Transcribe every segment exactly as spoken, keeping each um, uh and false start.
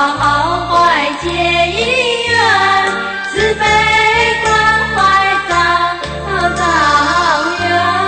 怀结姻缘，慈悲关怀造造缘。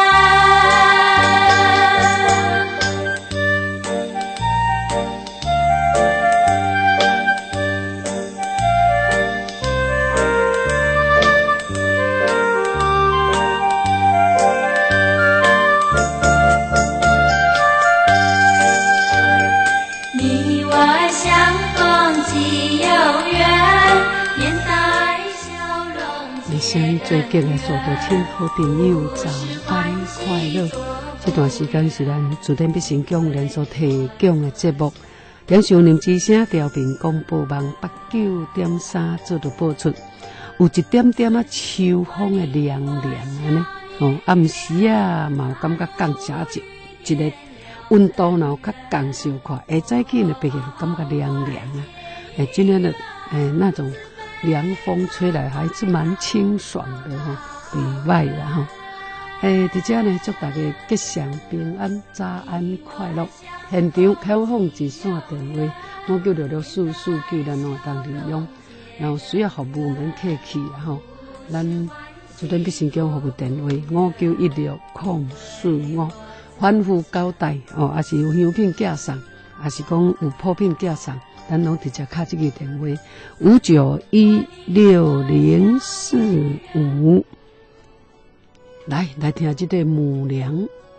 你我相逢即有缘，面带笑容。 你先最近的所有听好朋友早安快乐。这段时间是咱自然必成功连续提供的节目，连续两之声调频广播网八九点三做着播出，有一点点啊秋风的凉凉安尼。哦，暗时啊，嘛有感觉降下一一个温度，然后较降小快，下早起呢，别个感觉凉凉啊。哎，今天的哎那种凉风吹来还是蛮清爽的哈，里外的哈。诶，伫遮呢，祝大家吉祥平安，早安快乐。现场开放一线电话，我叫六六四四九，咱两当利用。然后需要服务免客气啦吼，咱主任必成功服务电话五九一六零四五，反复交代哦，也是有香品寄送，也是讲有普品寄送，咱拢直接敲这个电话五九一六零四五。来来听这个母娘。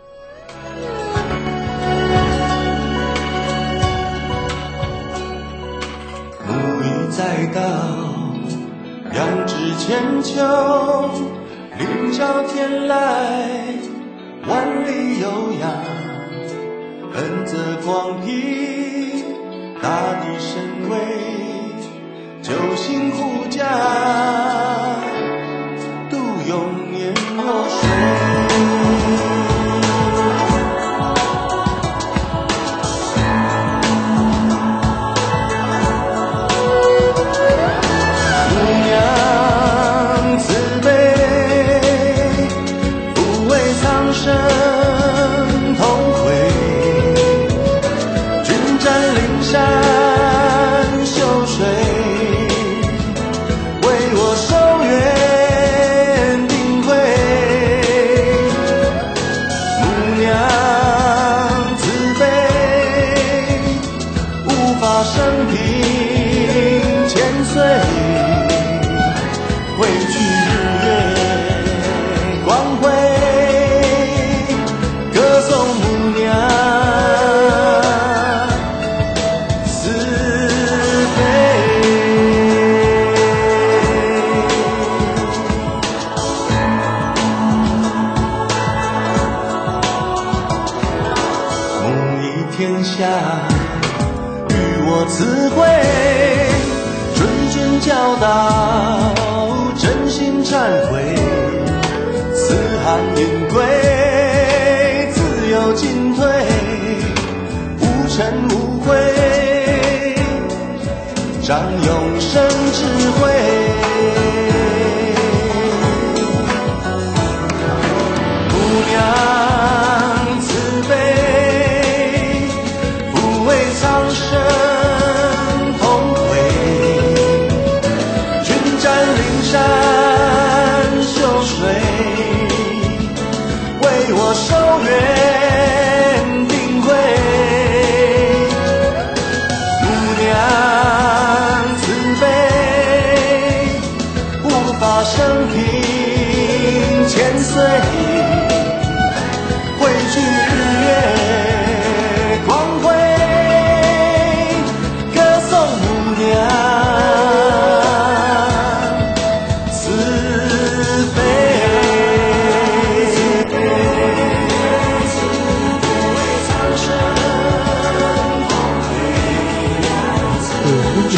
木已栽倒，两只千秋，另找天来，万里悠扬。恩泽光披，大地神威，救星护驾，渡永年若水。掌永生智慧，母娘慈悲，抚慰苍生同辉，君占灵山秀水，为我收圆定慧。母娘生平千岁，汇聚日月光辉，歌颂母娘慈悲。慈悲，抚慰苍生同辉，慈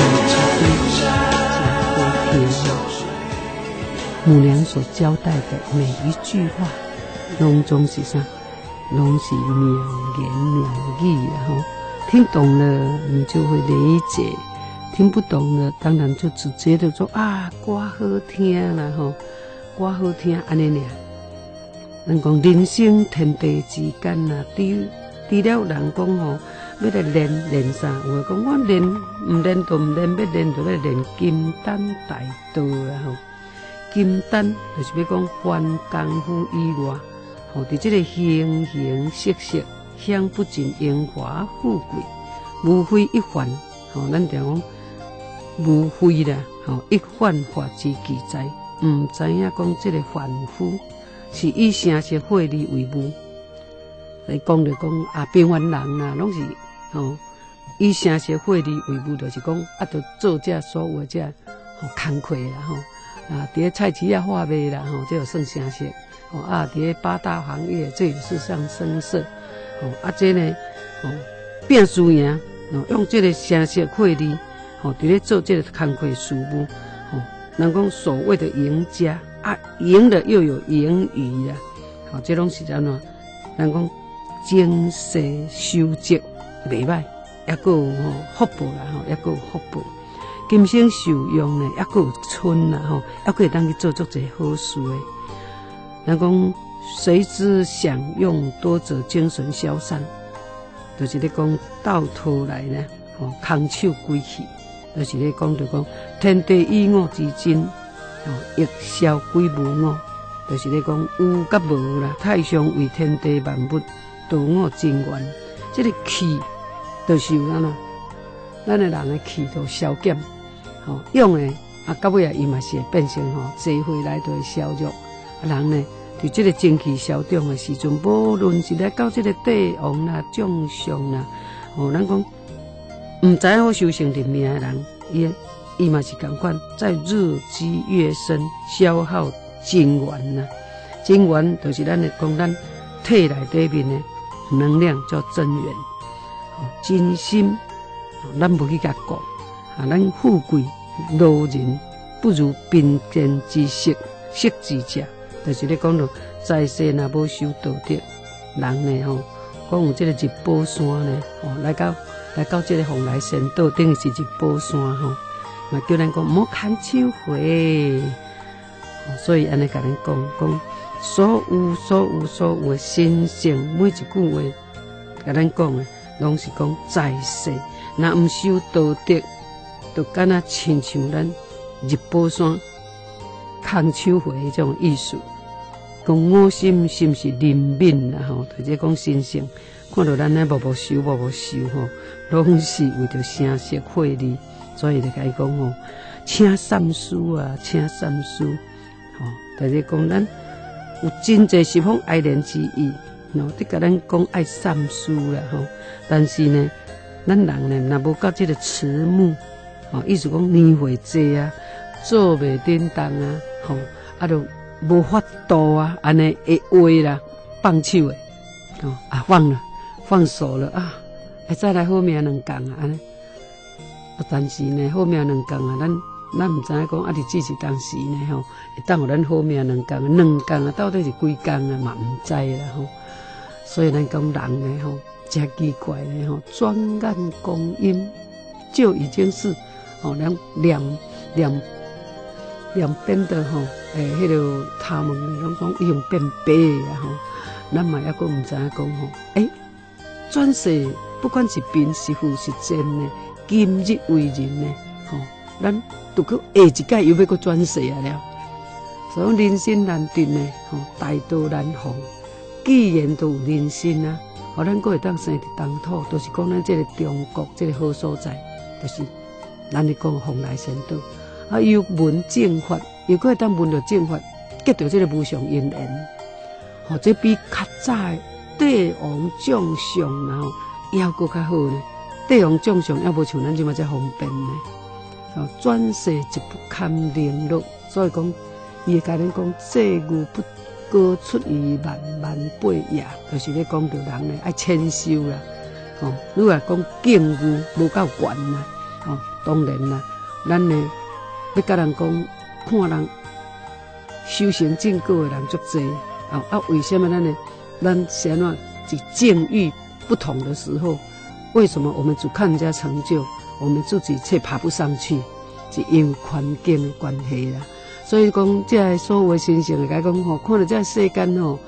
母娘所交代的每一句话，拢总是啥，拢是妙言妙语，然后听懂了你就会理解，听不懂了当然就直接的说啊，歌好听啦吼，歌好听安尼尔。咱讲人生天地之间呐，除除了人讲吼， 要来练练啥？有讲我练唔练就唔练，要练就要练金丹大道啦吼。金丹就是要讲凡功夫以外，吼，伫这个形形色色享不尽荣华富贵，无非一幻。吼，咱就讲无非啦，吼，一幻化之奇哉。唔知影讲这个凡夫是以声色慧利为母。来讲就讲啊，平凡人啦，拢是吼以声色慧利为母，就是讲啊，着做这所有这吼工课啦吼啊，伫咧菜市啊化卖啦吼，这就算声色吼啊，伫咧八大行业这也是上声色吼啊，这呢吼拼输赢吼，用这个声色慧利吼，伫咧做这个工课事务吼，人讲所谓的赢家啊，赢了又有盈余啦，吼，这拢是安怎？人讲。精细修积袂歹，还佫有吼福报啦吼，还佫有福报。今生受用呢，还佫有春啦吼，还佫会当去做足一好事诶。人讲谁知享用多则精神消散，就是咧讲到头来呢，吼空手归去，就是咧讲就讲天地以我之真，吼亦消归无我，就是咧讲有甲无啦，太上为天地万物。道我真源，这个气就是有安怎，咱的人的气都消减，吼用的啊，到尾啊，伊嘛是会变成吼聚回来都会消弱。啊，人呢，伫这个精气消长的时阵，无论是来到这个帝王啦、将相啦，吼，咱讲唔知好修行人命的人，伊伊嘛是共款，在日积月深，消耗精元啦。精元就是咱的讲咱体内底面的。能量叫真元，真心，咱无去甲讲，啊，咱富贵路人不如贫贱之色，色之者，就是咧讲到在世若无修道德，人呢吼，讲有这个日宝山呢，吼，来到来到这个蓬莱仙岛，等于是日宝山吼，嘛叫咱讲莫牵手花，所以安尼甲咱讲讲。所有所有所有的神圣每一句话，甲咱讲的，拢是讲在世，若毋修道德，就敢若亲像咱日宝山空手回迄种意思。讲我心是毋是灵敏啦吼，或者讲神圣，看到咱咧默默修默默修吼，拢是为着声色慧利，所以就甲伊讲吼，请三思啊，请三思，吼，或者讲咱。有真侪十方爱怜之意，喏，得甲咱讲爱三思啦吼。但是呢，咱人呢，若无到这个慈母，吼，意思讲年岁济啊，做袂叮当啊，吼，啊，就无法度啊，安尼会话啦，放手诶，哦，啊，放了，放手了啊，会再来好命两共啊，安尼。但是呢，好命两共啊，咱。咱毋知影讲啊，伫只是当时呢吼，会当互咱好命两工，两工啊，到底是几工啊嘛毋知啦吼。所以咱讲人呢吼，真奇怪呢吼，转眼光阴就已经是吼两两两两边的吼，诶，迄个他们呢，拢讲已经变白啊吼。咱嘛抑阁毋知影讲吼，诶，转世不管是贫是富是贱呢，今日为人呢吼，咱。都去下一届又要搁转世啊了，所以人生难定呢，吼，大道难逢。既然都有人生啊，互咱搁会当生伫东土，都、就是讲咱这个中国这个好所在，就是咱咧讲蓬莱仙岛啊，又闻正法，又搁会当闻到正法，结到这个无上因缘，吼，这比较早的帝王将相然后还搁较好呢。帝王将相还无像咱即马遮方便呢。哦，转世一不堪零落，所以讲，伊会甲咱讲，济牛不高出于万万倍也，就是咧讲着人咧爱谦修啦。哦，你若讲敬牛无够悬啦，哦，当然啦，咱呢要甲人讲，看人修行正果的人足济，哦啊，为什么咱呢？咱是安怎？是境遇不同的时候，为什么我们只看人家成就？我们自己却爬不上去，是因为环境的关系啦。所以讲，这所有的神圣的甲讲吼，看到这世间吼，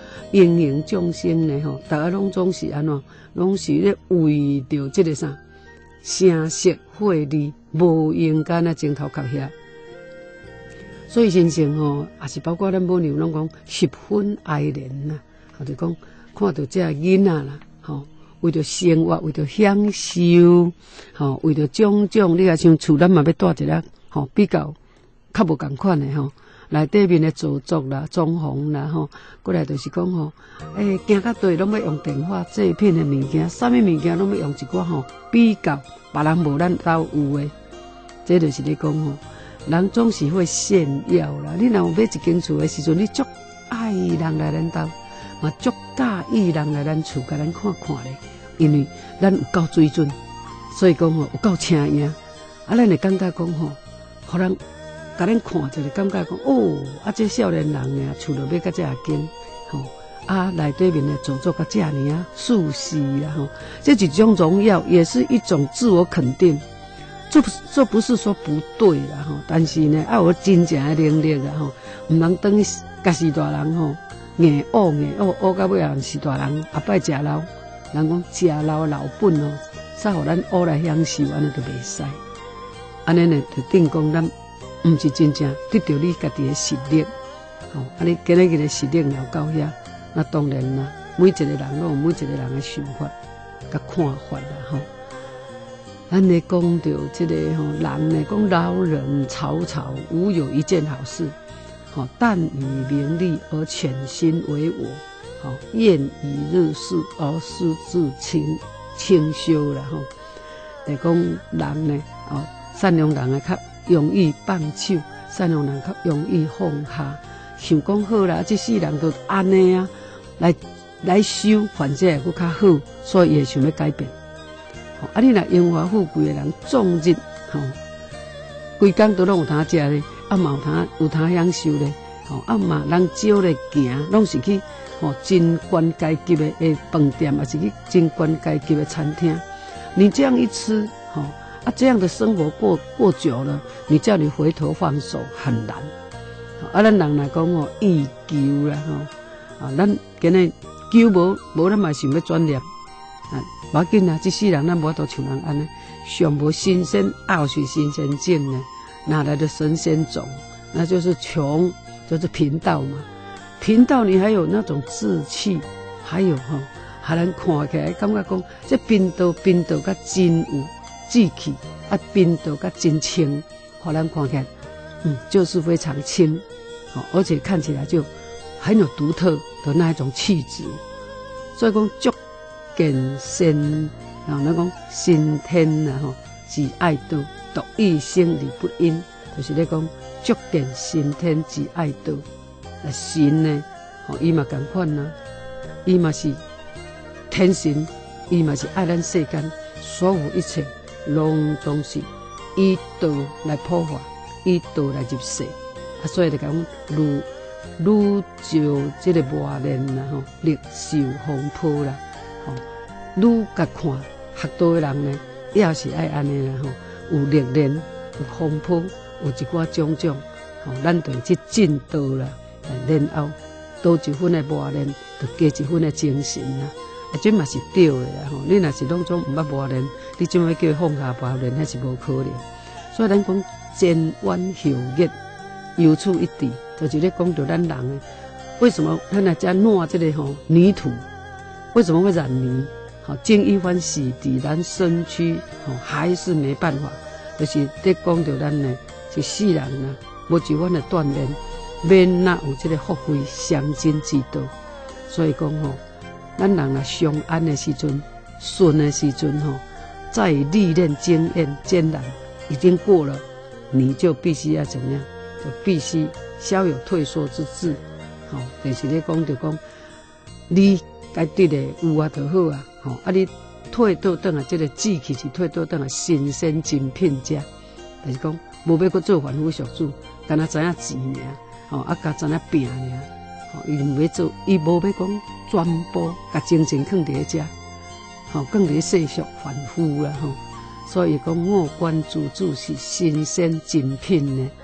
芸芸众生呢吼，大家拢总是安怎，拢是咧为着这个啥声色火力，无应该那镜头靠遐。所以先生吼，也是包括咱母娘拢讲十分哀怜呐，或者讲看到这囡仔啦，吼，为着生活，为着享受，吼，为着种种，你也像厝咱嘛要带一个吼比较较无共款的吼，内底面的造作啦、装潢啦，吼，过来就是讲吼，诶、欸，行到对拢要用电话制片的物件，啥物物件拢要用一寡吼比较别人无咱兜有的，这就是咧讲吼。人总是会炫耀啦，你若有买一间厝的时阵，你足爱人来咱兜，嘛足介意人来咱厝甲咱看看咧，因为咱有够水准，所以讲吼有够请赢，啊，咱会感觉讲吼，互人甲咱看就会感觉讲哦，啊，这少年人呀，厝落要甲这间，吼，啊，内底面的造作甲这呢啊，舒适啦吼，这几种荣耀也是一种自我肯定。这不这不是说不对啦吼，但是呢，要有真正的能力啦吼，唔能等于家是大人吼，硬学硬学学到尾人是大人，后摆食老，人讲食老老本哦，煞互咱学来享受，安尼就袂使。安尼呢，就等于讲咱唔是真正得到你家己的实力，吼，啊你今日个实力了到遐，那当然啦，每一个人都有每一个人的想法甲看法啦吼。咱咧讲到这个吼，人呢讲老人草草，无有一件好事。吼，但以名利而潜心为我，吼，厌以日事而失自清清修啦吼。来讲人呢，哦，善良人啊较容易放手，善良人较容易放下。想讲好啦，这世人都安尼啊，来来修，反正会佫较好，所以也想要改变。啊！你若荣华富贵的人，终日吼，规工都拢有通食咧，啊嘛有通有通享受咧，吼啊嘛人少咧行，拢是去吼真高阶级的诶饭店，还是去真高阶级的餐厅。你这样一吃，吼啊这样的生活过过久了，你叫你回头放手很难。啊，咱人来讲吼，欲求啦吼，啊咱今日求无无，咱嘛想要转念。啊，无要紧啊！这世人咱无法度像人安尼，上无新鲜，傲取新鲜劲呢，哪来的神仙种？那就是穷，就是贫道嘛。贫道你还有那种志气，还有吼，还能看起来感觉讲，这贫道贫道甲真有志气，啊贫道甲真清，互咱看起来，嗯，就是非常清，哦，而且看起来就很有独特的那一种气质，所以讲足。见先，然后咱讲先天呐吼，自爱道，独异生理不因，就是咧讲足见先天自爱道。啊神呢，吼伊嘛共款呐，伊嘛是天神，伊嘛是爱咱世间所有一切，拢总是以道来破坏，以道来入世。啊，所以就讲愈愈就这个磨练啦吼，历受风波啦。愈甲看学道的人呢，也是爱安尼啦吼，有历练，有风波，有一寡种种，吼，咱就去进道啦，然后多一分的磨练，就加一分的精神啦，啊，这嘛是对的啦吼。你若是拢总毋捌磨练，你怎么叫放下磨练，那是无可能。所以咱讲前弯后逆，有处一滴，就是咧讲到咱人的为什么咱来遮弄这个吼泥土，为什么会染泥？好，经一番洗涤，咱身躯哦还是没办法，就是在讲到咱呢，这世人呢，无一番的锻炼，免哪有这个福慧相近之道。所以讲吼，咱人啊上安的时阵，顺的时阵吼，再历练经验艰难，已经过了，你就必须要怎么样？就必须稍有退缩之志。好，就是咧讲就讲，你该对的有啊就好啊。吼，啊！你退倒转来，这个志气是退倒转来，新鲜精品者，就是讲无要搁做凡夫俗子，干那知影钱尔，吼啊，甲知影拼尔，吼，伊毋要做，伊无要讲全部甲精神放伫遮，吼，放伫世俗凡夫啦，吼。所以讲五官诸子是新鲜精品呢，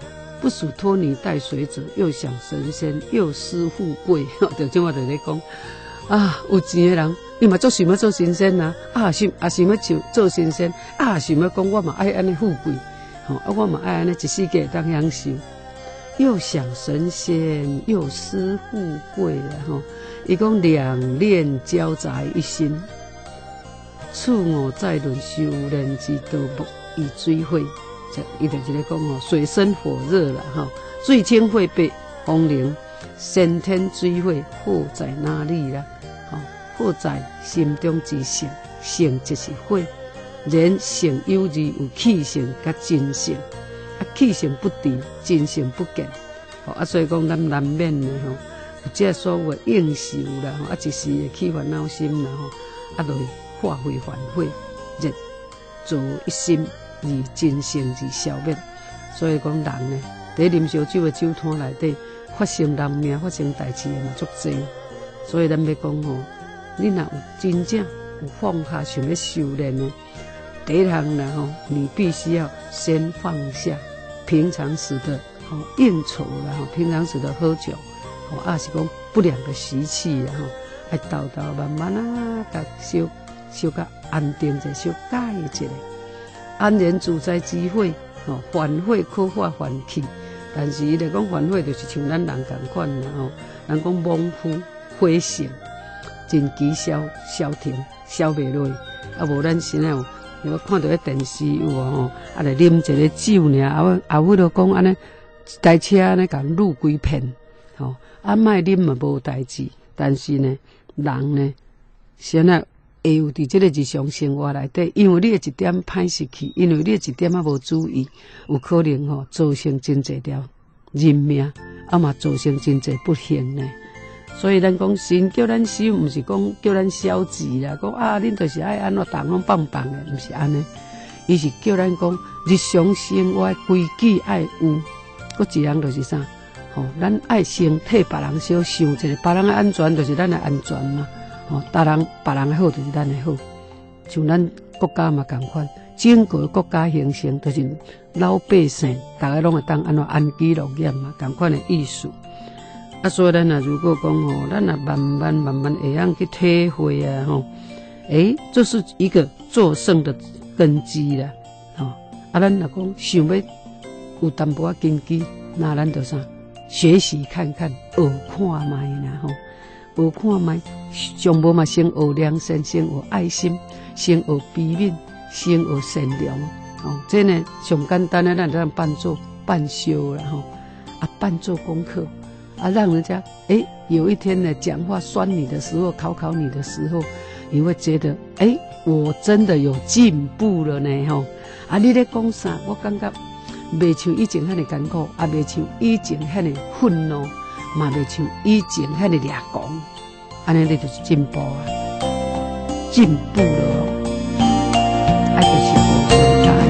不属拖泥带水者，又想神仙，又思富贵。就像我在咧讲，啊，有钱的人，伊嘛足想要做神仙啊，啊想啊想要做做神仙，啊想要讲我嘛爱安尼富贵，吼、哦，啊我嘛爱安尼一世界当享受。又想神仙，又思富贵了吼。伊讲两念交杂一心，处我在论修炼之道，莫以水火。这伊就是咧讲吼，水深火热了吼，水清火白风灵，先天水火，祸在哪里啦？吼，祸在心中之性，性就是火，然性有二，有气性甲真性。啊，气性不低，真性不减，吼啊，所以讲咱难免的吼，有这所谓应酬啦，吼啊，一时会起烦恼心啦，吼啊，就会化为烦火，热做一心而真性而消灭。所以讲人呢，在啉烧酒的酒摊内底，发生人命、发生代志的嘛足多。所以咱要讲吼，你若有真正有放下想要修炼的。第一项呢，吼，你必须要先放下平常时的吼应酬啦，吼平常时的喝酒，吼啊是讲不良的习气啦，吼，爱豆豆慢慢啊，甲小小甲安定者，小改一下。安然自在之火，吼烦火可化烦气，但是伊来讲烦火就是像咱人共款啦，吼，人讲猛虎火性，真奇消消停消袂落，啊无咱现在有。我看到迄电视有哦吼，啊来啉一个酒尔，啊我啊为了讲安尼，台车安尼甲路规片，吼，啊莫啉嘛无代志，但是呢，人呢，现在会有伫即个日常生活内底，因为你的一点歹失去，因为你的一点啊无注意，有可能吼、哦、造成真侪条人命，啊嘛造成真侪不幸呢。所以咱讲神叫咱修，毋是讲叫咱消极啦，讲啊，恁就是爱安怎动拢棒棒的，毋是安尼。伊是叫咱讲日常生活规矩爱有，佫一样就是啥，吼、哦，咱爱先替别人小想一下，别人的安全就是咱的安全嘛，吼、哦，别人别人的好就是咱的好，像咱国家嘛共款，整个国家形成就是老百姓，大家拢会当安怎安居乐业嘛，共款的意思。啊，所以咱啊，如果讲吼，咱啊慢慢慢慢会样去体会啊，吼，诶，这是一个做圣的根基啦，吼。啊，咱若讲想要有淡薄仔根基，那咱就啥，学习看看，学看卖啦，吼，学看卖，上无嘛先学良善，先学爱心，先学悲悯，先学善良，吼，这呢上简单的，咱咱办做办修啦，吼，啊办做功课。啊，让人家哎，有一天呢，讲话酸你的时候，考考你的时候，你会觉得哎，我真的有进步了呢，吼！啊，你咧讲啥？我感觉袂像以前遐尼艰苦，也袂像以前遐尼愤怒，嘛袂像以前遐尼掠狂，安尼你就是进步啊，进步了，爱就是好心态。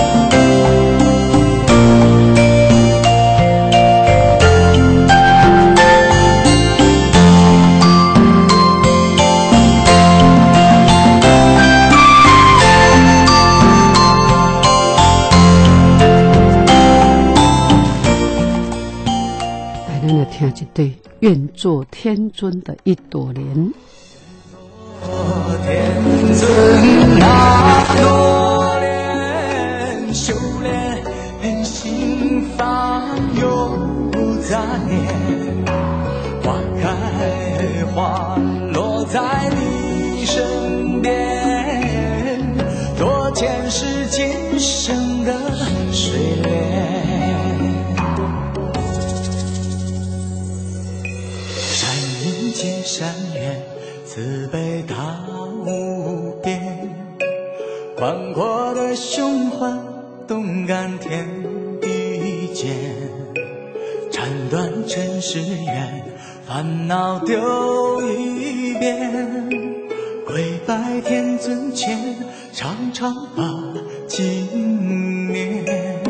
听一对，愿做天尊的一朵莲。 天尊那朵莲，修炼心房永不杂念，花开花落在你身边，多前世今生的水莲。千山远，慈悲大无边，宽阔的胸怀，动感天地间，斩断尘世缘，烦恼丢一边，跪拜天尊前，常常把经念，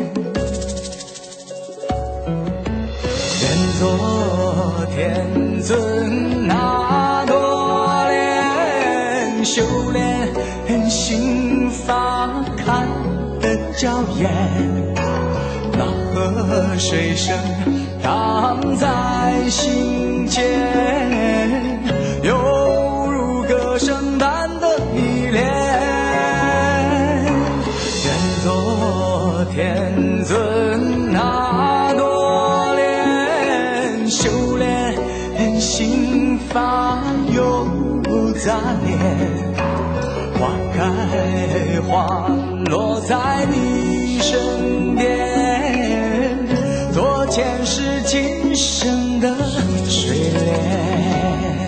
愿做天尊那朵莲，修炼心花开的娇艳，那和的水声荡在心间，犹如歌声般的迷恋。愿做天尊那多莲，修炼心法有杂念，花开花落在你身边，做前世今生的水莲。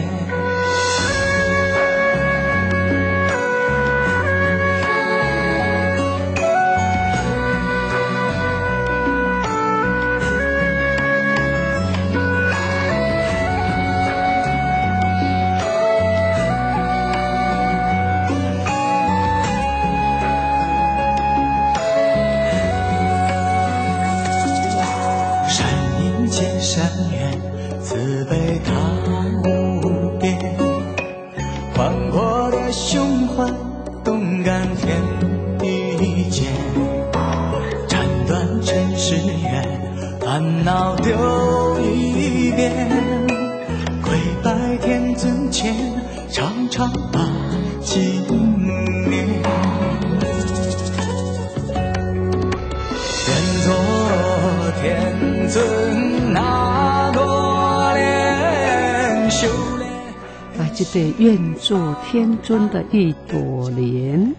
山远慈悲他无边，宽阔的胸怀动感天地间，斩断尘世缘，烦恼丢一边，跪拜天尊前，常常把经念。愿做天尊那多莲，修炼。 啊，这个愿做天尊的一朵莲，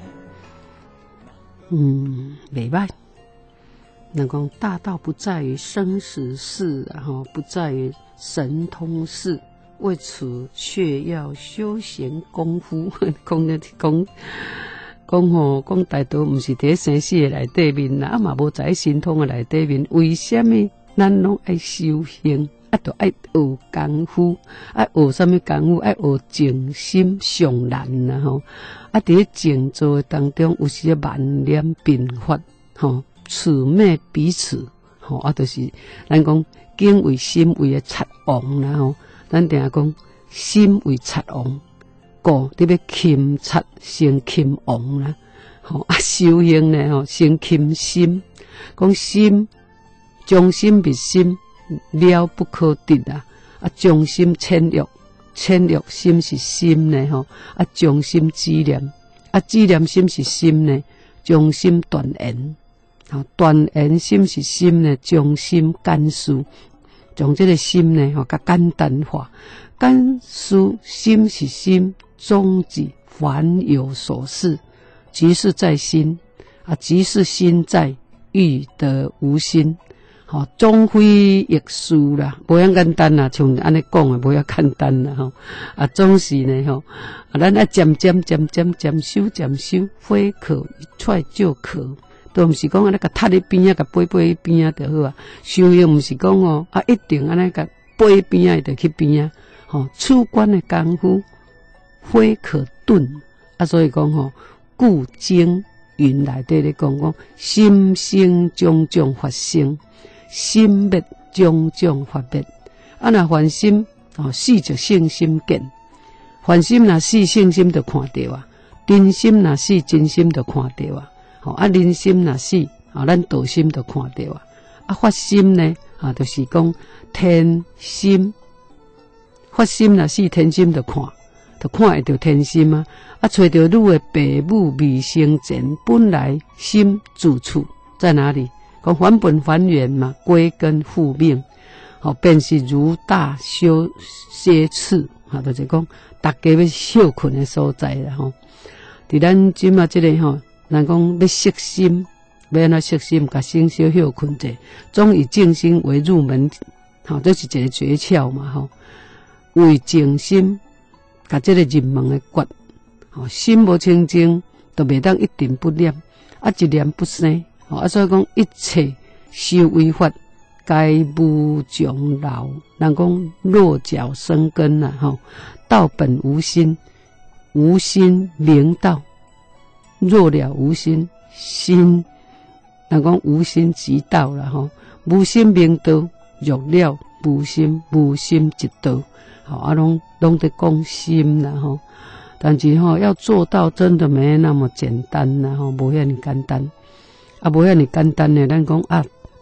嗯，袂歹。人讲大道不在于生死事，然后不在于神通事，为此却要修行功夫。讲的讲。讲吼，讲大道毋是伫生死的内底面啦，啊嘛无在神通的内底面。为什么咱拢爱修行？啊，着爱学功夫，爱学什么功夫？爱学静心上难啦吼。啊，伫静坐当中，有时万念并发，吼，此灭彼此，吼，啊，就是咱讲境为心为的贼王啦吼。咱定讲心为贼王。故你要擒贼先擒王啦，吼啊修行呢吼先擒心，讲心将心灭心了不可得啊！啊将心牵欲，牵欲心是心呢吼，啊将心知念，啊知念心是心呢，将心断缘，吼断缘心是心呢，将心简示，将这个心呢吼甲简单化，简示心是心。终极凡有所事，即是在心啊，即是心在，欲得无心。吼、哦，终非易事啦，无遐简单啦，像安尼讲诶，无遐简单啦吼。啊，总是呢吼，啊，咱爱渐渐渐渐渐修渐修，非可一踹就可，都毋是讲安尼甲踏喺边啊，甲飞飞边啊就好啊。修行毋是讲哦，啊一定安尼甲飞边啊就去边啊。吼、哦，处观诶功夫。非可顿啊，所以讲吼，故经云内底咧讲讲，心生种种法生，心灭种种法灭。啊，若凡心哦，死就性心见，凡心若死，性心就看到啊；真心若死，真心就看到啊。吼啊，人心若死，啊，咱道心就看到啊。啊，法心呢，啊，就是讲天心，法心若死，天心就看。就看会到天心啊！啊，找到汝的爸母未生前，本来心住处在哪里？讲返本还原嘛，归根复命，好、哦，便是如大修歇次，哈、哦，就是讲大家要休困的所在啦吼。伫咱即嘛即个吼，人讲要息心，要安怎息心？甲心小休困者，总以静心为入门，好、哦，这是一个诀窍嘛吼。为静心。甲这个入门的诀，吼心无清净，就袂当一定不念，啊一念不生，吼啊所以讲一切修为法，该无长老。人讲落脚生根啦，吼道本无心，无心明道，若了无心，心人讲无心即道啦，吼无心明道，若了无心，无心即道。好啊，拢拢得讲心啦吼，但是吼要做到真的没那么简单啦吼，无遐尼简单，啊无遐尼简单呢，咱讲啊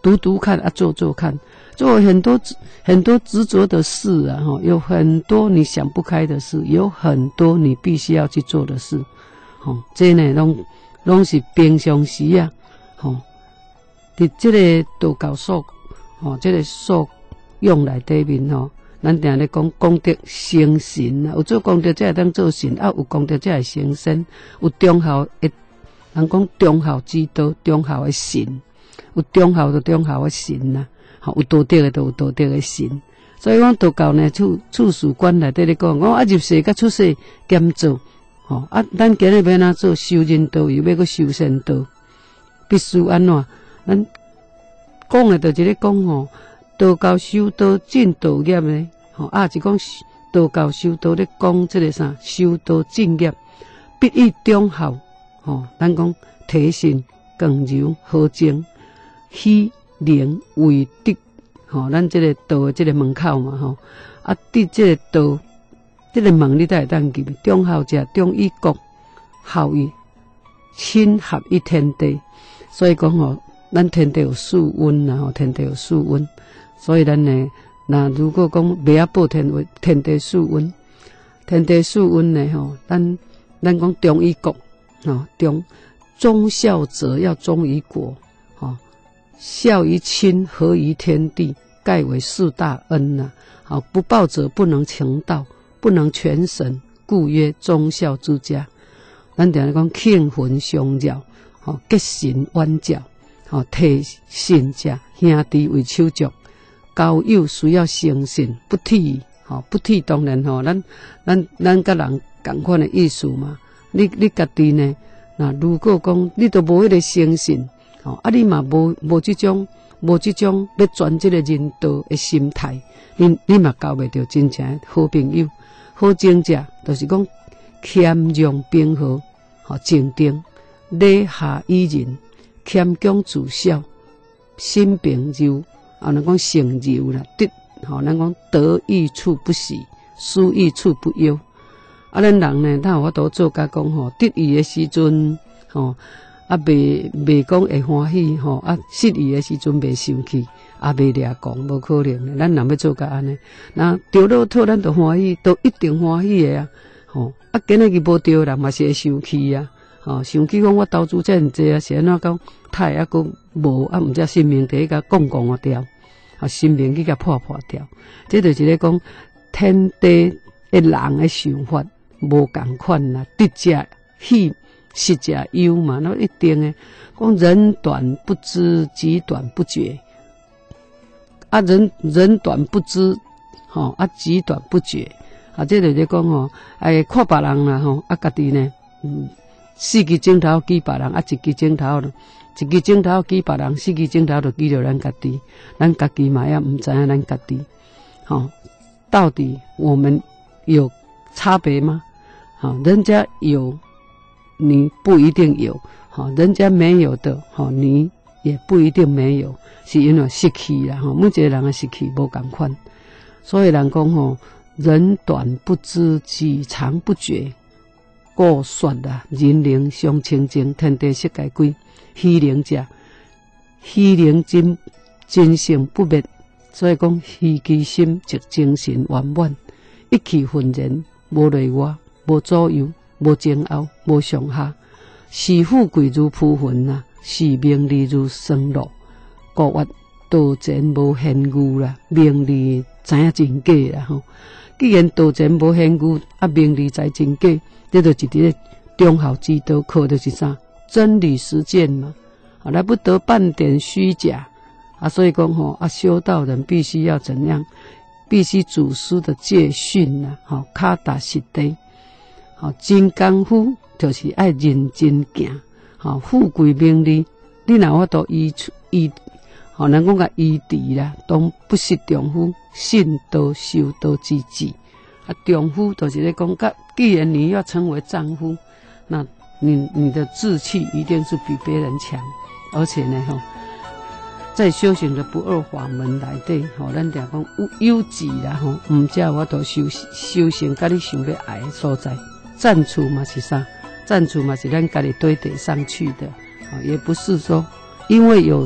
读读看啊，做做看，做很多很多执着的事啊，哈，有很多你想不开的事，有很多你必须要去做的事，吼，这呢拢拢是平常时啊，吼，伫这个道教所，吼，这个所用内底面吼，咱定咧讲功德成神啊，有做功德才会当做神，啊，有功德才会成仙，有忠孝的，人讲忠孝之道，忠孝的神。有忠孝就忠孝的神呐，吼有道德的就有道德的神。所以讲道教呢，处处事观内底咧讲，我啊入世甲出世兼做，吼啊，咱今日要哪做修人道，又要个修仙道，必须安怎？咱讲的就是咧讲吼，道教修道正道业咧，吼啊是讲道教修道咧讲即个啥，修道正业，必以忠孝，吼，咱讲体信更柔和正。虚灵为德，吼，咱这个道的这个门口嘛，吼，啊，伫这个道，这个门你才会当入。忠孝者，忠于国，孝于亲，合于天地。所以讲吼，咱天地有四温呐，吼，天地有四温。所以咱呢，那如果讲袂晓报天为天地四温，天地四温呢，吼，咱咱讲忠于国，吼，忠忠孝者要忠于国。孝于亲，和于天地，盖为四大恩呐、啊。好，不报者不能成道，不能全神，故曰忠孝之家。咱定来讲庆魂相绕，好结神冤教，好替信者兄弟为手足，交友需要诚信，不替，好不替当然吼，咱咱咱甲人同款的意思嘛。你你家己呢？那如果讲你都无迄个诚信。哦，啊！你嘛无无即种无即种要转这个人道的心态，你你嘛交袂着真正好朋友、好情者，就是讲谦让平和，吼静定，礼下以仁，谦恭自孝，心平柔，啊，咱讲诚柔啦，德，吼，咱讲得意处不喜，失意处不忧。啊，咱人呢，他有法度做甲讲吼，得意的时阵，吼。啊，未未讲会欢喜吼，啊，失意的时阵未生气，也未掠讲，无可能的。咱人要做甲安尼，那着落套咱就欢喜，都一定欢喜的啊！吼，啊，今日伊无着人嘛是会生气啊！吼，生气讲我投资遮尔济啊，是安怎讲？太还佫无啊，毋则性命第一甲讲讲啊掉，啊，性命去甲破破掉。这就是咧讲天地的人的想法无共款啦，得者喜。失者忧嘛，那一定诶。讲人短不知，己短不觉。啊，人人短不知，吼啊，己短不觉。啊，这就是讲吼，哎，看别人啦吼，啊，家己呢，嗯，四支镜头举别人，啊，一支镜头，一支镜头举别人，四支镜头就举着咱家己。咱家己嘛也毋知影咱家己，吼，到底我们有差别吗？好，人家有。你不一定有，好，人家没有的，好，你也不一定没有，是因为失去啦，哈，每一个人的失去无同款，所以人讲吼，人短不知，己长不觉，故说啦，人灵相清净，天地悉皆归，虚灵者，虚灵真真性不灭，所以讲虚其心，即精神圆满，一气浑然，无内外，无左右。无前后，无上下，是富贵如浮云呐，是名利如霜露。故曰道前无现喻啦，名利知影真假啦吼。既然道前无现喻，啊名利知真假，这就是一个忠孝之道，靠的是啥？真理实践嘛。啊，来不得半点虚假啊，所以讲吼啊，修道人必须要怎样？必须祖师的戒训呐，吼，脚踏实地。好，真功夫就是爱认真行。好，富贵名利，你若法度依依，好，人讲甲依持啦，当不失丈夫，信道修道之志。啊，丈夫就是咧讲，甲既然你要成为丈夫，那你你的志气一定是比别人强，而且呢，吼，在修行的不二法门内底，吼，咱定讲有有志啦，吼，毋则有法度修修行，甲你想要爱的所在。赞处嘛是啥？赞处嘛是咱家己堆叠上去的，啊，也不是说因为有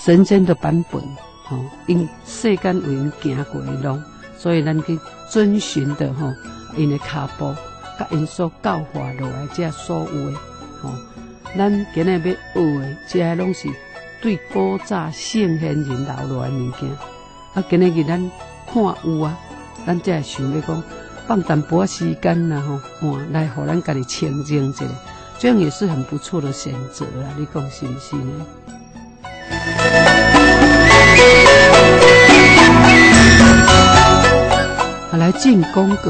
神仙的版本，吼、哦，因世间为因行过的路，所以咱去遵循的吼，因的脚步，甲因所教化落来这所有的，吼、哦，咱今日要学的，这拢是对古早圣贤人留落来物件。啊，今日咱看有啊，咱才会想要讲放淡薄时间啦，吼，哇，来互咱家己清净一下，这样也是很不错的选择啦。你讲是不是呢？啊，来进功课。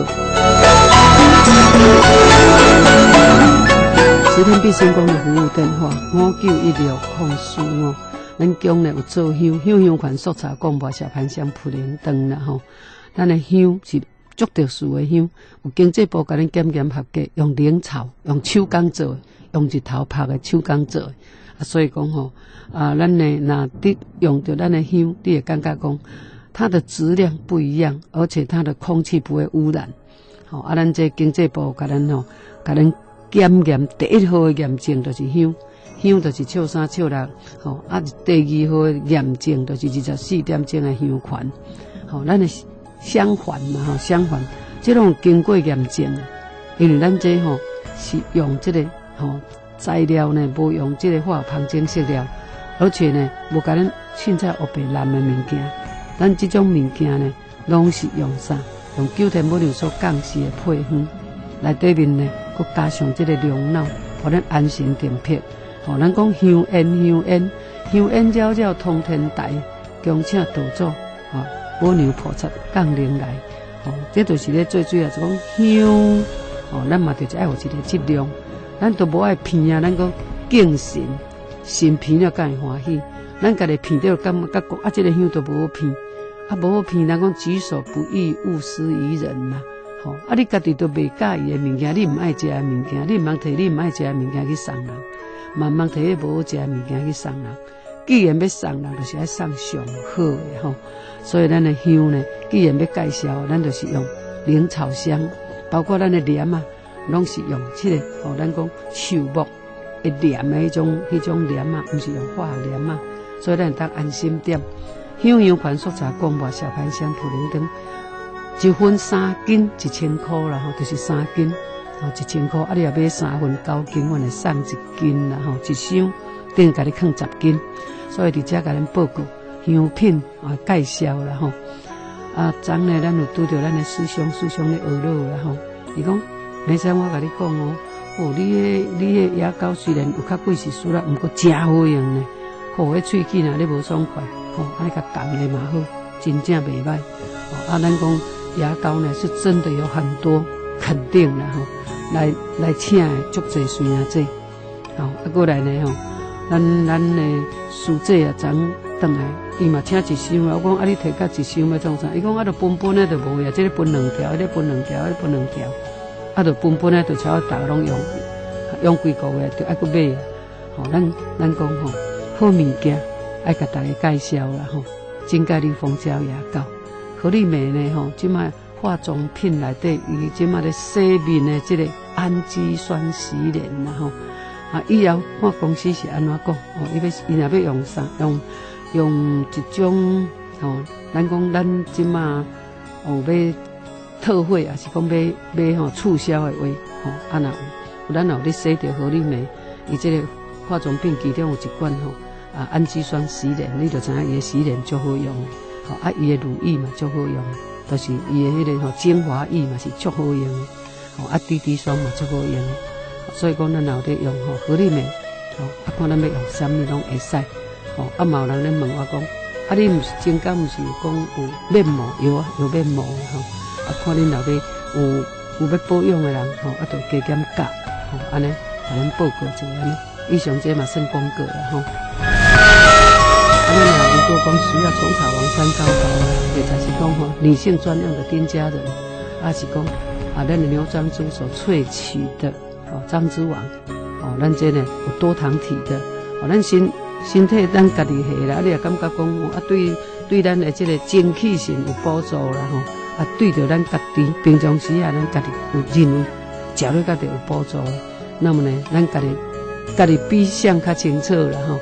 十天必成功的服务电话：五九一六空四五。咱宫呢有做香，香香款速茶广播小盘香普灵灯啦吼。咱的香是足特殊的香，有经济部甲咱检验合格，用灵草、用手工做的，用日头拍的手工做的。啊，所以讲吼，啊，咱呢若滴用着咱的香，你会感觉讲它的质量不一样，而且它的空气不会污染。吼、啊，咱这经济部甲咱吼，甲咱检验第一号的验证就是香。香就是笑三笑六，吼啊！第二号验证就是二十四点钟的香环，吼，咱的香环嘛，吼香环，这种经过验证的，因为咱这吼是用这个吼材料呢，无用这个化学旁色料，而且呢，无甲咱凊彩黑白蓝的物件，咱这种物件呢，拢是用啥？用九天母牛所降示的配方，内底面呢，佮加上这个龙脑，互咱安心定魄。吼，咱讲香烟香烟，香烟袅袅通天台，恭请道祖，吼，母牛菩萨降临来，吼，这就是咧最主要是讲香，吼，咱嘛就是爱有一个质量，咱都无爱骗啊，咱讲敬神，神骗了才会欢喜，咱家己骗着感觉讲啊，这个香都无好骗，啊无好骗，咱讲己所不欲，勿施于人呐，吼，啊你家己都袂介意的物件，你唔爱食的物件，你唔通摕你唔爱食的物件去送人。慢慢摕迄无好食的物件去送人，既然要送人，就是爱送上好的吼。所以咱的香呢，既然要介绍，咱就是用灵草香，包括咱的莲啊，拢是用这个吼，咱讲树木的莲的迄种迄种莲啊，毋是用化学莲啊，所以咱当安心点。香香款速茶广播小盘香普灵灯，一分三斤一千块啦吼，就是三斤。吼一千块，啊你若买三份九斤，阮会送一斤啦吼，一箱顶甲你放十斤，所以伫遮甲咱报告香品啊介绍啦吼。啊，昨呢咱有拄着咱的师兄，师兄咧学乐啦吼。伊讲，没使我甲你讲哦，哦你迄你迄牙膏虽然有较贵是输啦，毋过真好用呢。吼，迄喙齿若咧无爽快，吼，啊你甲含咧嘛好，真正袂歹。哦，啊咱讲牙膏呢是真的有很多肯定啦吼。来来请的足侪孙仔姐，吼啊过来呢吼，咱咱的师姐啊，昨转来，伊嘛请一箱啊。我讲啊，你摕甲一箱要创啥？伊讲啊，着分分的就无呀，这个分两条，迄个分两条，迄个分两条，啊，着分分的就超大家拢用，用几个月就爱去买啊。吼，咱咱讲吼，好物件爱甲大家介绍啦吼，真介利蜂胶牙膏，合理美呢吼，即卖。化妆品内底，伊即马咧洗面的即个氨基酸洗脸啦吼，啊以后看公司是安怎讲，哦，伊要伊若要用啥，用用一种吼，咱讲咱即马哦要特惠，还是讲要要吼促销的话，吼啊若有咱有咧洗着合理美，伊即个化妆品其中有一款吼啊氨基酸洗脸，你就知影伊的洗脸足好用，吼啊伊的乳液嘛足好用。就是伊的迄个吼精华液嘛是足好用的，吼啊 D D 霜嘛足好用的，所以讲咱有咧用吼合理美，吼啊看咱要用啥物拢会使，吼啊嘛有人咧问我讲，啊你毋是真敢毋是有讲有面膜有啊有面膜吼，啊看恁内底有有要保养的人吼，啊就加减价，吼安尼甲咱报告一下呢，以上这嘛算广告啦吼。啊，咱若如果讲需要虫草王三高膏，或者是讲吼女性专用的丁家人，啊是讲啊咱的牛樟珠所萃取的哦樟珠王，哦咱这呢有多糖体的，哦咱身身体咱家己下啦，啊你也感觉讲啊对对咱的这个精气神有帮助啦吼，啊对着咱家己平常时啊咱家己有认为食了家己有帮助，那么呢咱家己家己比想较清楚啦吼。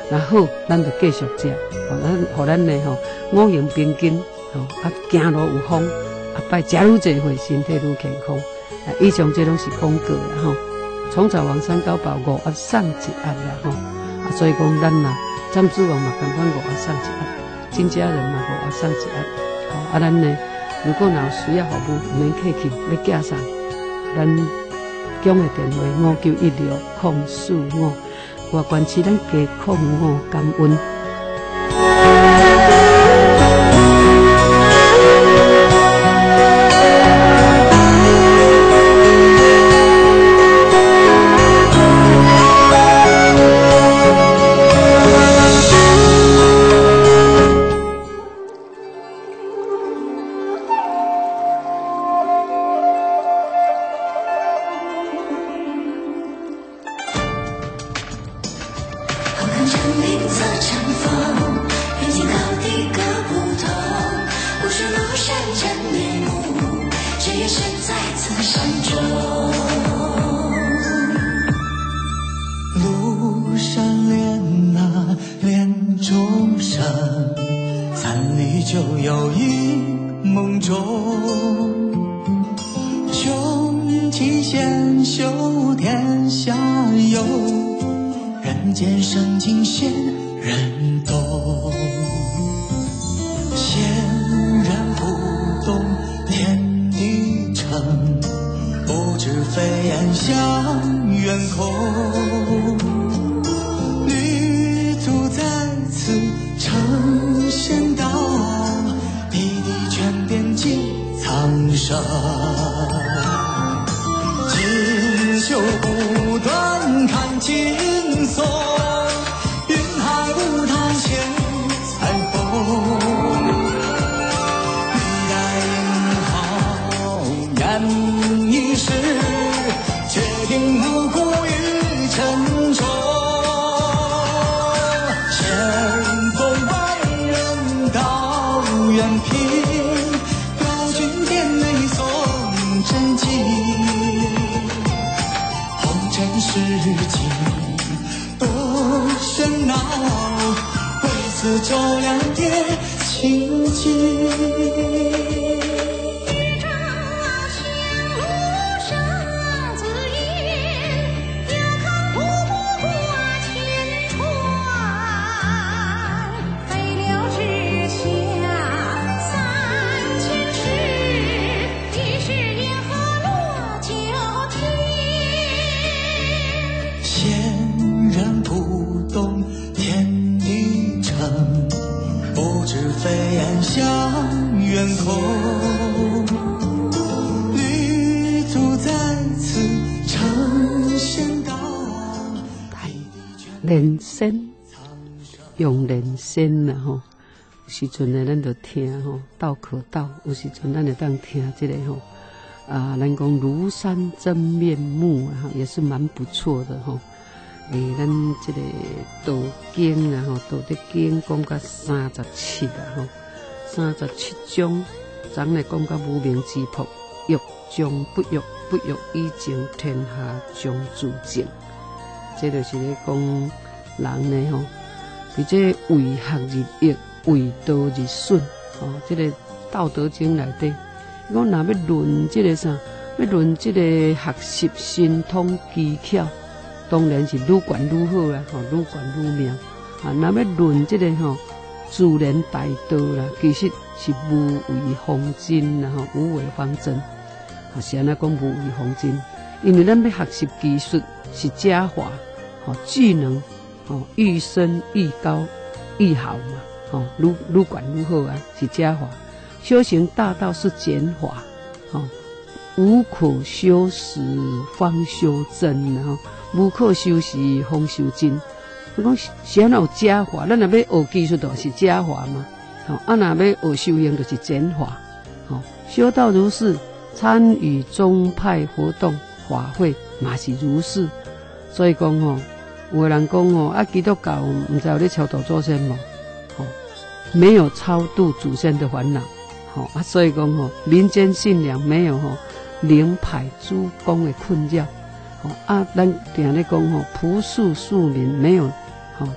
那好，咱就继续食，吼，咱互咱的吼五行平均，吼啊行路有风，啊拜食愈济岁，身体愈健康。啊，以上这拢是广告啦吼。从早往山高报五啊送一盒啦吼。啊，所以讲咱呐，占子王嘛，共款五啊送一盒，金家人嘛五啊送一盒。吼，啊咱呢，如果若有需要服务，免客气，要寄送，咱讲的电话五九一六空四五。外观市咱加控五感恩。人参用人参啦吼，有时阵呢咱就听吼，道可道；有时阵咱就当听这个吼啊，咱讲庐山真面目啊，也是蛮不错的吼。诶，咱这个道经啊吼，道德经讲到三十七啊吼，三十七章，咱来讲到无名之朴，欲将不欲，不欲以正天下将自正。这就是咧讲人呢吼，伫这为学日益，为道日损。吼、哦，这个《道德经》内底，讲若要论这个啥，要论这个学习神通技巧，当然是愈悬愈好啦，吼、哦，愈悬愈妙。啊，若要论这个吼、哦、自然大道啦，其实是无为方针啦，吼、哦，无为方针。啊，是安尼讲无为方针，因为咱要学习技术是假话。哦，技能哦，愈深愈高愈好嘛，哦，愈愈管愈好啊，是假话。修行大道是简法，哦，无可修时方修真，然后无可修时方修真。你讲是安怎有假法？咱若要学技术，就是假法嘛。哦，啊，若要学修行，就是简法。哦，修道如是，参与宗派活动法会嘛是如是。所以讲吼，有个人讲吼，啊，基督教唔知有咧超度祖先无？吼、哦，没有超度祖先的烦恼，吼、哦、啊，所以讲吼，民间信仰没有吼灵牌诸公的困扰，吼、哦、啊，咱定咧讲吼，朴素庶民没有吼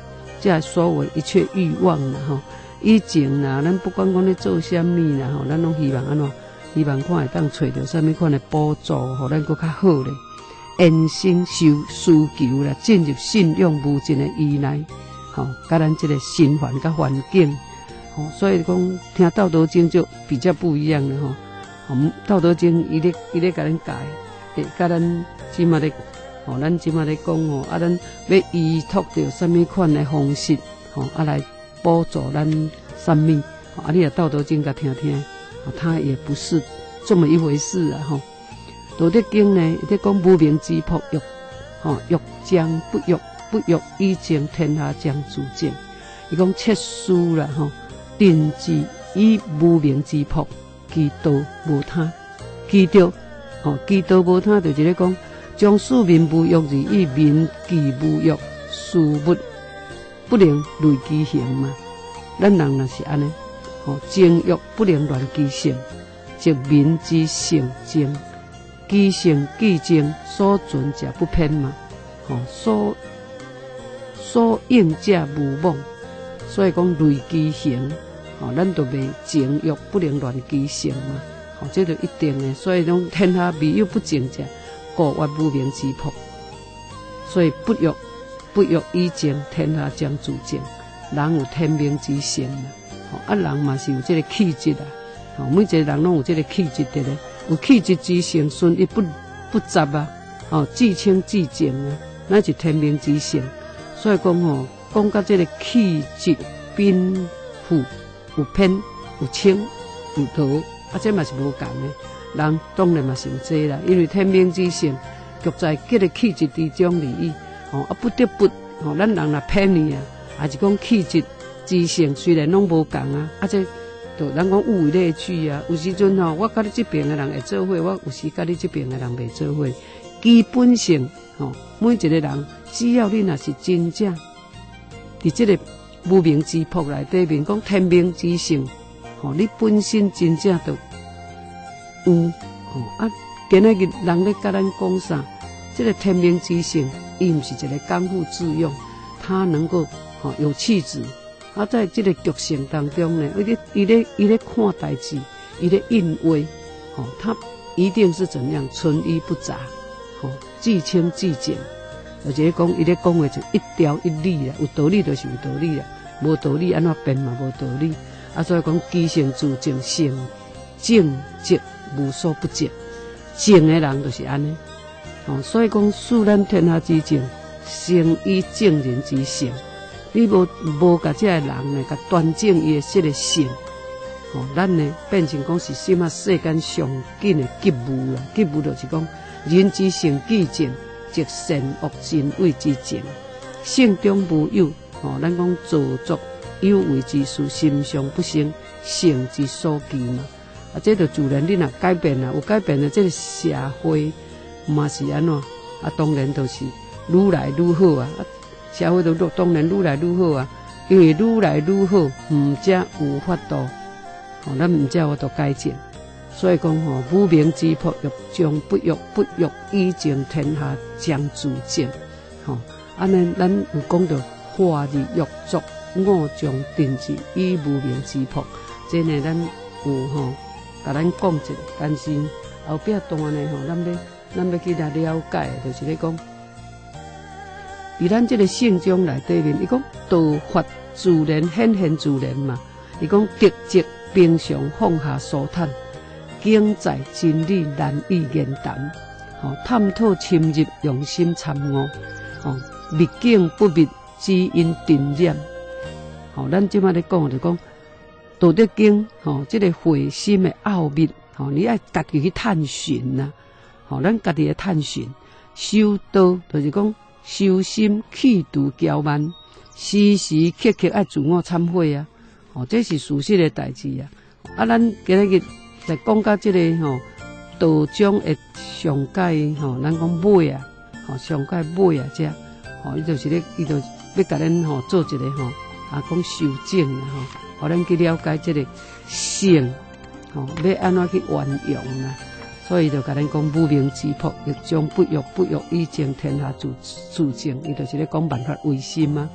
这所有一切欲望啦吼。以前啦，咱不管讲咧做啥物啦吼，咱拢希望安怎？希望看会当找到啥物款的补助，互咱搁较好咧。延伸受需求啦，进入信用物质的依赖，吼，甲咱这个生环甲环境，吼，所以讲听《道德经》就比较不一样了吼。吼，《道德经》伊咧伊咧甲咱教，诶，甲咱即马咧，吼，咱即马咧讲吼，啊，咱要依托着啥物款的方式，吼，啊来补助咱啥物，啊，你啊《道德经》甲听听，啊，它也不是这么一回事啊，吼。道德经呢，伊咧讲无名之朴欲，吼欲将不欲，不欲以正天下将自正。伊讲切书啦，吼，定之以无名之朴，其道无他。其道，吼，其道无他，就是咧讲将庶民无欲而以民既无欲，事物不能累其行嘛。咱人若是安尼，吼，正欲不能乱其性，即民之性正。其性既正，所存者不偏嘛，吼、哦，所所应者无妄，所以讲累其行，吼、哦，咱都袂情欲不能乱其性嘛，吼、哦，这就一定的。所以讲天下未有不正者，故曰无名之朴。所以不欲不欲以正，天下将自正。人有天命之性嘛，吼、哦，啊人嘛是有这个气质啊，吼、哦，每一个人拢有这个气质的咧。有气质之性，顺伊不不杂啊，哦，至清至净啊，那是天命之性。所以讲吼，讲到这个气质禀赋，有偏有清有道，啊，这嘛是无共的。人当然嘛是有这啦，因为天命之性，局在这个气质之中而已。哦，啊不得不，哦，咱人若偏去啊，还是讲气质之性虽然拢无共啊，啊这。就咱讲物以类聚啊，有时阵吼，我甲你这边的人会做伙，我有时甲你这边的人袂做伙。基本性吼，每一个人只要你若是真正伫这个无名之朴内底面讲天命之性，吼，你本身真正就有吼啊。今仔日人咧甲咱讲啥？这个天命之性，伊毋是一个刚愎自用，他能够吼有气质。啊，在这个局性当中呢，伊咧伊咧伊咧看代志，伊咧应way，吼、哦，他一定是怎样纯一不杂，吼、哦，至清至净。而且讲伊咧讲话就一条一理啦，有道理就是有道理啦，无道理安怎变嘛无道理。啊，所以讲基性自正，性正直无所不正，正的人就是安尼。哦，所以讲恕咱天下之正，生以正人之性。你无无甲这个人呢，甲端正伊的这个性，吼、哦，咱呢变成讲是什么世间上紧的急务啦？急务就是讲人之性既正，即善恶真伪之正，性中无有，吼、哦，咱讲造作有为之事，心上不生，性之所寄嘛。啊，这就自然你若改变啦，有改变了，这个社会嘛是安怎？啊，当然就是愈来愈好啊。社会都当然愈来愈好啊，因为愈来愈好，毋则有法度，吼，咱毋则有法度改进。所以讲吼，无名之朴欲将不欲，不欲以正天下将自正。吼，安尼咱有讲到化而欲作，我将定之以无名之朴。这呢，咱有吼，甲咱讲一，但是后壁段呢吼，咱要咱要去来了解，就是咧讲。伫咱这个性中内底面，伊讲道法自然显现自然嘛。伊讲德质平常放下疏坦，经在真理难以言谈。吼、哦，探讨深入用心参悟。哦，密境不密，只因定念。吼、哦，咱即摆咧讲就讲《道德经》吼，即、这个慧心的奥秘，吼、哦，你爱家己去探寻呐。吼、哦，咱家己去探寻，修道就是讲。修心气度骄慢，时时刻刻爱自我忏悔啊！哦，这是事实的代志啊！啊，咱今日来讲到这个吼、哦，道中的上界吼，咱讲尾啊，吼上界尾啊，这吼，伊就是咧，伊就要甲咱吼做一个吼，啊讲修正啊吼，互咱去了解这个性，吼要安怎去运用啊。所以就甲咱讲无名之朴，欲将不欲，不欲以正天下自自正。伊就是咧讲万法唯心啊。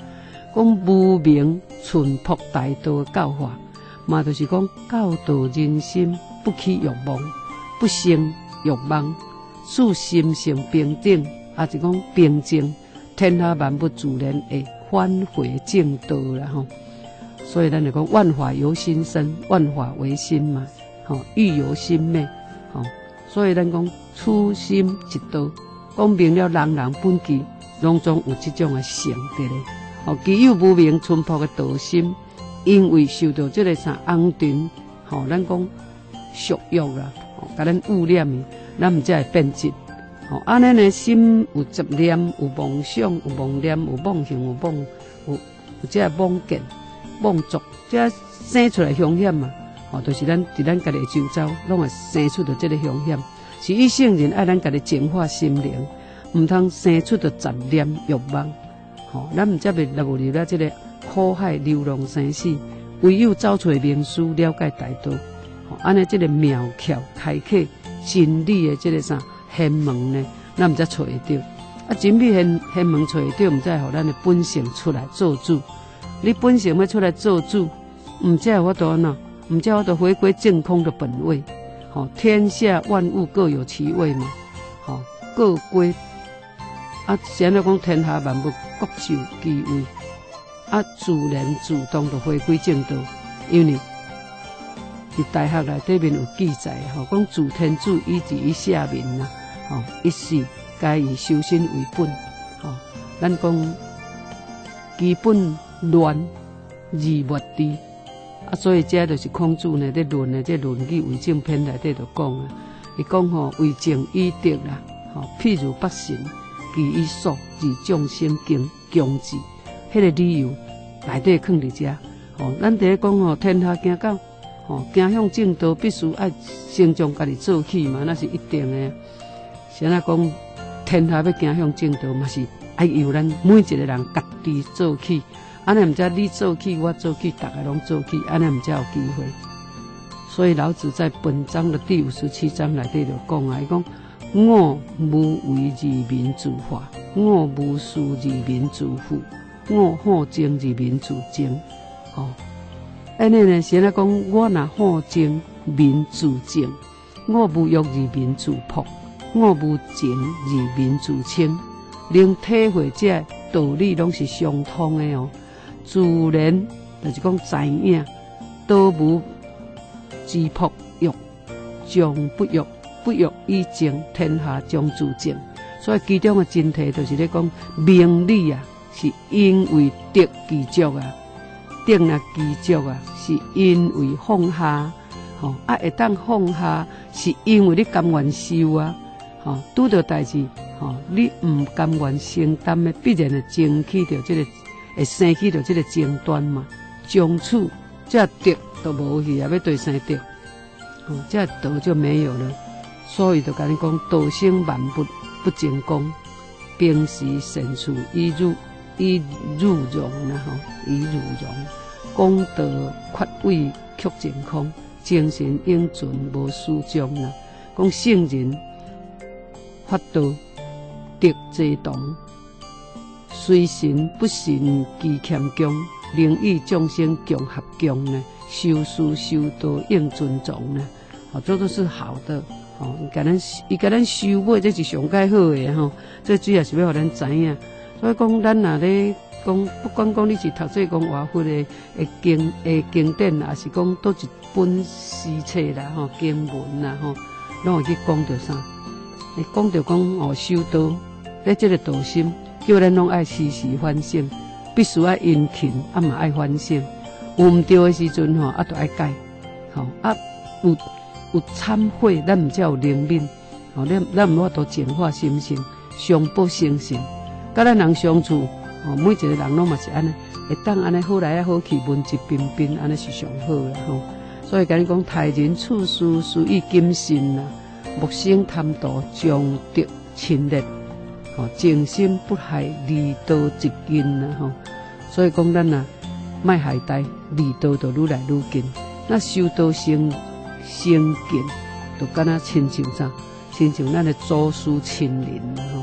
讲无明淳朴大道的教法，嘛就是讲教导人心不起欲望，不生欲望，使心性平等，也是讲平静，天下万物自然会返回正道啦吼。所以咱就讲万法由心生，万法唯心嘛，吼欲由心灭，吼。所以咱讲初心一道，讲明了人人本具拢总有这种的性质咧。吼，具有无明淳朴的道心，因为受到这个啥红尘，吼，咱讲俗欲啦，吼，甲咱污染的，咱毋才会变质。吼，安尼呢，心有执念，有妄想，有妄念，有妄行，有妄，有有这妄见、妄作，这生出来凶险嘛。吼，就是咱伫咱家己周遭，拢会生出着这个凶险。是以圣人爱咱家己净化心灵，毋通生出着杂念欲望。吼，咱毋则袂落入了这个苦海流浪生死。唯有找出名师，了解大道，吼，安尼这个妙窍开启真理的这个啥显门呢？咱毋则找会到。啊，真理显显门找会到，毋则互咱的本性出来做主。你本性要出来做主，毋则有法度喏。毋叫我的回归正空的本位，吼，天下万物各有其位嘛，吼，各归啊，现在讲天下万物各就其位，啊，自然自动的回归正道，因为伫大学内底面有记载，吼，讲自天子以至于下民呐，吼，一世该以修身为本，吼，咱讲基本乱而末治。啊，所以这就是孔子呢在论的这《论语为政篇》内底就讲啊，伊讲吼为政以德啦，吼譬如百姓，其以术而众生敬恭之，迄个理由内底藏伫遮。吼，咱第一讲吼，天下行到吼行向正道，必须爱先将家己做起嘛，那是一定的。现在讲天下要行向正道，嘛是爱由咱每一个人家己做起。安尼毋知你做起，我做起，大家拢做起，安尼毋才有机会。所以老子在本章的第五十七章内底就讲啊，伊讲我无为而民自化，我无事而民自富，我好争而民自争。哦，安尼呢，现在讲我若好争，民自争；我无欲而民自朴，我无情而民自清。能体会这道理，拢是相通的哦。自然就是讲知影，道无之朴欲，将不欲，不欲以正，天下将自正。所以其中的真谛就是咧讲明理啊，是因为得其足啊，得啊其足啊，是因为放下，吼、哦、啊会当放下，是因为你甘愿受啊，吼、哦、拄到代志，吼、哦、你唔甘愿承担的，必然会争起着这个。会生起着这个争端嘛，从此这德都无去啊，要对生德，哦，这道就没有了。所以就甲你讲，道生万物不争功，平时善处以入以入容啦吼，以入容，功德缺位却净空，精神永存无输终啦。讲圣人法道德济同。随神不神其欠恭，能与众生共合共呢，修书修道应尊重呢，哦，这都是好的。哦，伊甲咱伊甲咱修买，这是上介好的吼。这主要是要互咱知影。所以讲，咱若咧讲，不管讲你是读这讲华佛的的经的经典，还是讲倒一本诗册啦吼，经文啦吼，拢会去讲到啥？你讲到讲哦，修道，咧这个道心。叫咱拢爱时时反省，必须爱殷勤，啊嘛爱反省。有毋对的时阵吼，啊都爱改，吼啊有有忏悔，咱毋才有灵敏，吼咱咱毋法度净化心性，相补心性。甲咱人相处，吼每一个人拢嘛是安尼，会当安尼好来啊好去，文质彬彬，安尼是上好啦吼。所以甲你讲，待人处事，须以谨慎啦，莫生贪图，将得亲热。哦，精心不害，离道之近啦吼，所以讲咱啊，卖害怠，离道就愈来愈近。那修道生生近，就敢若亲像啥，亲像咱的祖师亲临啦吼。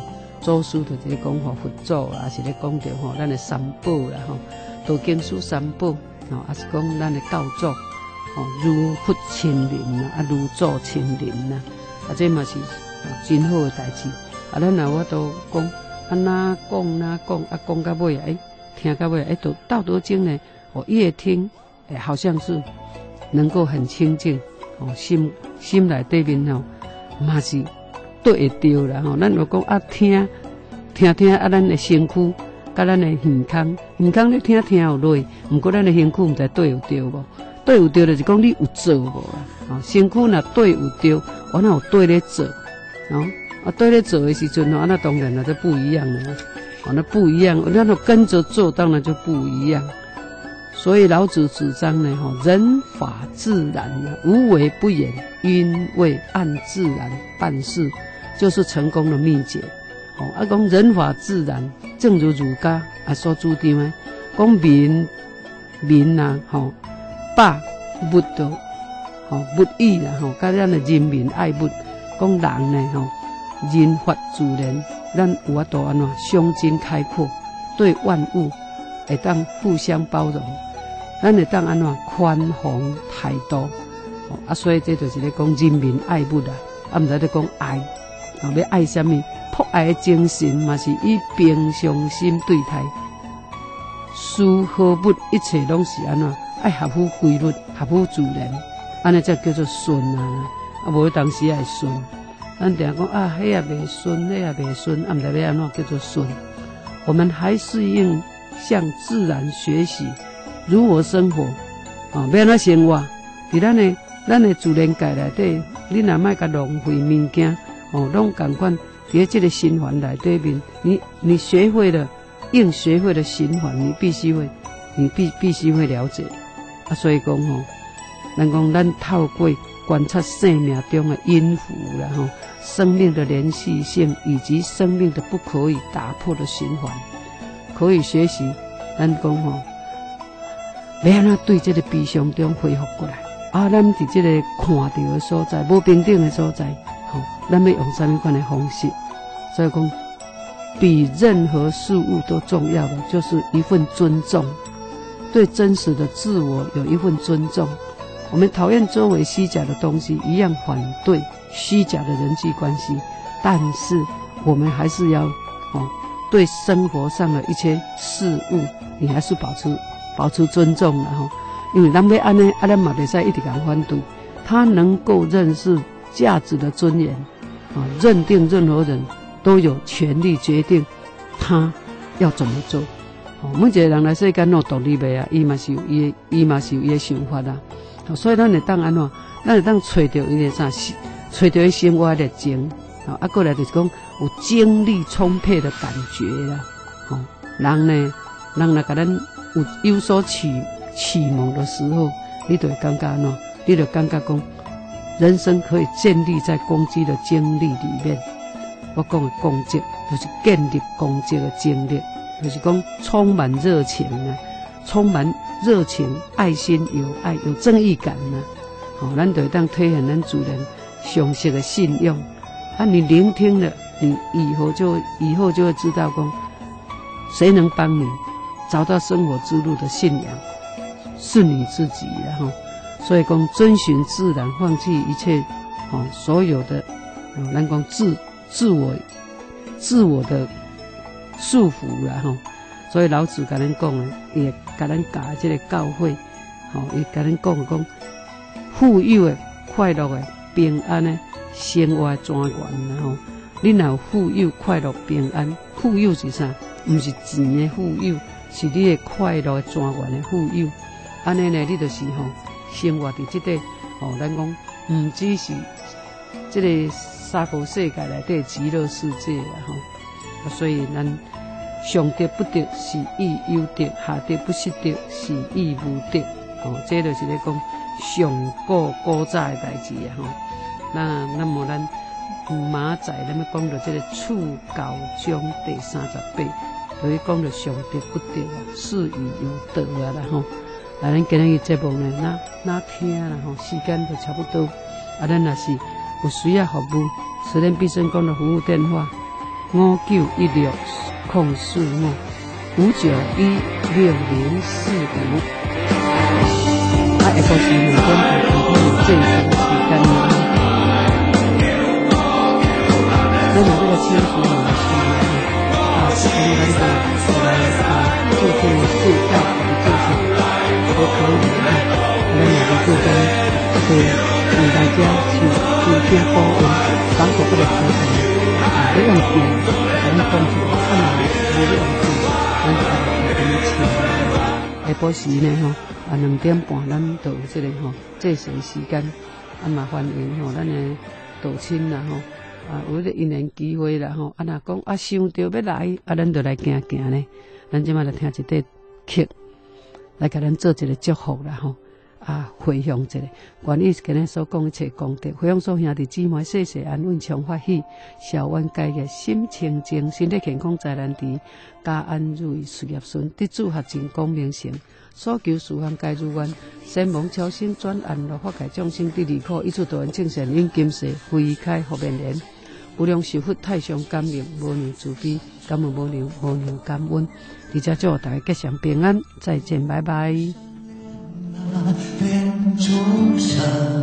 祖师就是咧讲吼佛祖啦，是咧讲着吼咱的三宝啦吼，道经书三宝，吼，也是讲咱的道祖，吼如佛亲临啦，啊如祖亲临啦，啊这嘛是真好的代志。啊，咱若我都讲，啊哪讲哪讲，啊讲到尾哎，听到尾哎，都道德经呢，我越听哎，好像是能够很清净，哦心心内底面吼，嘛是。对会着啦吼，咱就讲啊听听听啊，咱的身躯甲咱的耳孔，耳孔你听听有累，毋过咱的身躯毋知对有着无？对有着就是讲你有做无啦？吼，身躯若对有着，我哪有对咧做？哦，啊对咧做的时阵吼，那当然了，就不一样了。哦，那不一样，那就跟着做，当然就不一样。所以老子主张呢，吼，人法自然啊，无为不言，因为按自然办事。就是成功的秘诀。哦，啊，讲人法自然，正如儒家啊所主张的，讲民民啊，吼，百物都，吼物以啦，吼，甲咱的人民爱物，讲人呢，吼，人法自然，咱有法度安怎胸襟开阔，对万物会当互相包容，咱会当安怎宽宏大度。哦，啊，所以这就是咧讲人民爱物啦，啊，毋知咧讲爱。哦，要爱什么？博爱的精神嘛，是以平常心对待。事好物一切拢是安怎？爱合乎规律，合乎自然，安尼才叫做顺啊！啊，无当时也会顺。咱定讲啊，迄也袂顺，迄也袂顺，啊，毋知要安怎叫做顺？我们还是应向自然学习，如何生活？啊，要安怎生活？伫咱的咱的自然界内底，你若莫甲浪费物件。哦，拢感官在这个循环来对面，你你学会了，应学会了循环，你必须会，你必必须会了解啊。所以讲吼，咱讲咱透过观察生命中的音符然后生命的连续性以及生命的不可以打破的循环，可以学习咱讲吼，要安怎对这个悲伤中恢复过来啊。咱伫这个看到的所在，无平等的所在。咱要用什么款的方式？所以讲，比任何事物都重要的，就是一份尊重，对真实的自我有一份尊重。我们讨厌周围虚假的东西，一样反对虚假的人际关系，但是我们还是要哦，对生活上的一切事物，你还是保持保持尊重的哈。因为咱要安尼，啊，咱嘛袂使一直讲反对，他能够认识价值的尊严。啊，认定任何人都有权利决定他要怎么做。哦，每一个人来世间都独立的啊，伊嘛是有伊的，伊嘛是有伊的想法啦。哦，所以咱会当安怎？咱会当找到伊个啥？找到伊生活的热情。啊，啊，过来就是讲有精力充沛的感觉啦。哦，人呢，人来甲咱有有所启启蒙的时候，你就会感觉安怎？你就感觉讲。人生可以建立在攻击的经历里面。我讲的攻击，就是建立攻击的经历，就是讲充满热情啊，充满热情、爱心、有爱、有正义感啊。好、哦，咱就当体现咱主人详细的信用。啊，你聆听了，你以后就以后就会知道讲，谁能帮你找到生活之路的信仰，是你自己然后。所以讲，遵循自然，放弃一切，哦，所有的，哦，咱讲自自我、自我的束缚啦，吼。所以老子甲咱讲的，也甲咱教这个教诲，吼，也甲咱讲讲，富有的、快乐的、平安的生活庄严啦，吼。你若有富有、快乐、平安，富有是啥？毋是钱的富有，是你的快乐的庄严的富有。安尼呢，你就是吼。生活伫这个哦，咱讲唔只是这个三国世界内底极乐世界啦吼，所以咱上德不德是义有德，下德不失德是义无德哦，这就是咧讲上古古早的代志啊吼。那那么咱马仔咱要讲到这个处教章第三十八，就是讲到上德不德啊，是义有德啊啦吼。啊，咱今日节目呢，那那听啦吼，时间就差不多。啊，咱若是有需要服务，慈仁必胜宫的服务电话： 五九一六空四五五九一六零四五。啊，下晡时两点半开始正常时间呢。咱若这个清楚老师啊，是跟咱的来啊做这个介绍和介绍都可以啊。咱两个就跟对为大家去去听播音，广告不得开放啊，不用电，咱们关注看嘛，不用电，咱就来跟你请。下晡时呢吼，啊两点半咱就有这个吼这些时间，啊麻烦迎吼咱的道亲啦吼。啊，有个因缘机会啦吼，啊若讲啊想着要来，啊咱就来行行呢。咱即摆来听一块曲，来甲咱做一个祝福啦吼。啊，回向一下，关于今日所讲一切功德，回向所兄弟姊妹世世安稳常欢喜，消冤解业心清净，身体健康在咱伫，家安如意事业顺，得主合成功名成，所求事项皆如愿，先蒙超生转安乐，法界众生得离苦，一切度人正善因今世非开福面莲。无量寿佛太上感应，无量慈悲，感恩无量无量感恩。伫遮祝大家吉祥平安，再见，拜拜。 变众生。